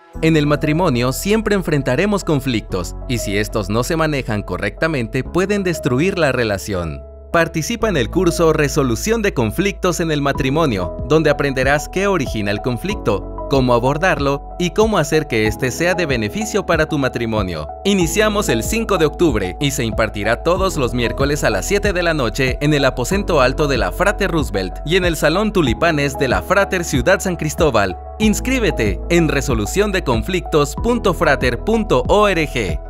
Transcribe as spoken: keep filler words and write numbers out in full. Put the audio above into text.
En el matrimonio siempre enfrentaremos conflictos, y si estos no se manejan correctamente pueden destruir la relación. Participa en el curso Resolución de conflictos en el matrimonio, donde aprenderás qué origina el conflicto, cómo abordarlo y cómo hacer que este sea de beneficio para tu matrimonio. Iniciamos el cinco de octubre y se impartirá todos los miércoles a las siete de la noche en el aposento alto de la Frater Roosevelt y en el Salón Tulipanes de la Frater Ciudad San Cristóbal. Inscríbete en resolución de conflictos punto frater punto org.